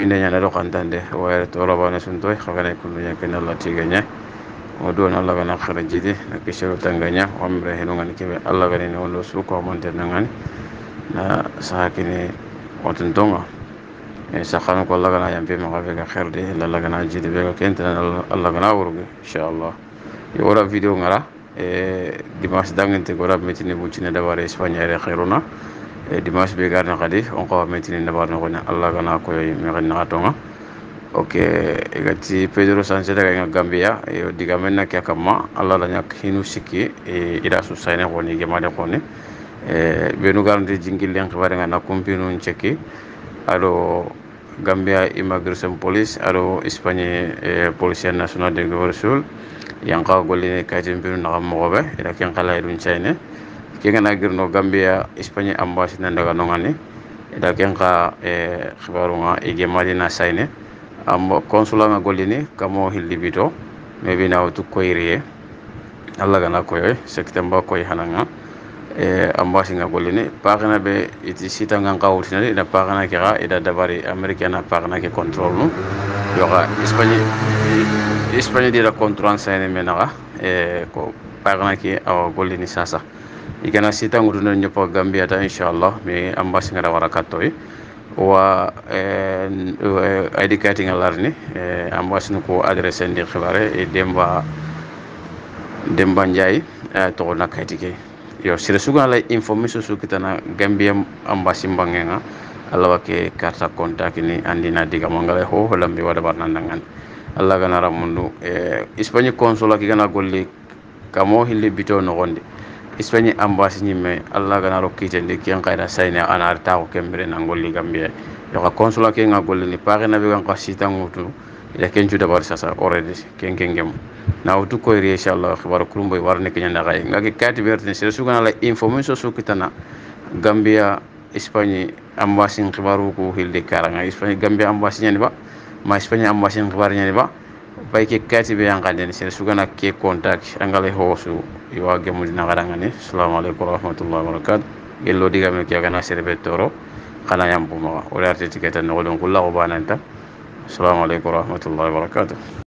indenya na do kantande wa to rabana suntoy khagane kundunya ken Allah tiganya o do na Allah gana kharajidi na kishiro tanganya omre henu ngani kebe Allah gani no lo su ko monte nangani na sakini watun tonga sakhana ko Allah gana yambe ma gabe ga khairde Allah gana jidi be ga kenta Allah gana wuruge inshallah yora video ngara dimanche dangente ko rab metini bucine dabare Espagne re khairuna dimanche be garna kadi on ko metini dabar no ne Allah gana ko mi ganna tonga ok gati Pedro Sanchez daga Gambia yo diga menna ke kama Allah la nyak hinu sikki ida su sayne ko ni gemade ko ne benu garante jingil len xibare nga na kompinu cheki alo Gambia Immigration Police alo Espagne Police National de Goversul yang ka golli kaytin binu na mo be ida ken kala idun chayne ke ngana girno Gambia Espagne ambassade na daga nongani ida ken ka xibaru nga gemade na sayne am consulat nga golini kamo hillibito maybe na to koyriye Allah gana koy september koy hananga ambassade nga golini pagana be iti sita nga kawtina ida pagana kira ida dabari americana pagana ke control no yoga Espagne dira control sayne menaga ko pagana ke aw golini sasa igana sita ngudu nyopo Gambia ta inshallah me ambassade nga wara katoy wa educating alarni ambassade ko adresse ndi xibare Demba Ndiaye to na kaytike yo sire suga la information su kitana Gambia ambassade bangenga Allah wake karta contact ni andina diga mangale ho lambi wada barnandangan Allah gana ramundu Espagne consulat ki gana golli kamo hilli bito no gonde Espagne ambassade me Allah gana rokite ndi ki kayda sayna anar taw kembere na golli Gambia yo ka consulat ki nga golli ni pare na be gan qasita ngutu ila kenju dabar sasa already kenkengem na wutu ko ri inshallah khibar kurumboy war nek nyanda gay ngaki kati berte sere sugana la information su kitana Gambia Espagne ambassade khibaru ko hilde karanga Espagne Gambia ambassade nyani ba ma Espagne ambassade khibar nyani ba bay ke kati be yangande sere sugana ke contact angale hosu yo gemu dina garanga ni assalamu alaykum warahmatullahi wabarakatuh gello diga me ke gana sere betoro kana yambu ma o arti tiketa no don kullahu bananta assalamu alaykum warahmatullahi wabarakatuh